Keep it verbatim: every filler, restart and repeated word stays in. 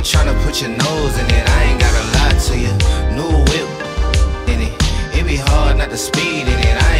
tryna put your nose in it, I ain't gotta lie to you. New whip in it, it be hard not to speed in it. I